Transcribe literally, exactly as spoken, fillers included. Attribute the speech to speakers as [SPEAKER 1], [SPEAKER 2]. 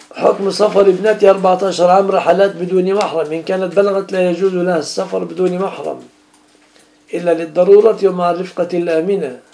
[SPEAKER 1] حكم سفر ابنتي أربعة عشر عام رحلات بدون محرم. إن كانت بلغت لا يجوز لها السفر بدون محرم إلا للضرورة ومع الرفقة الآمنة.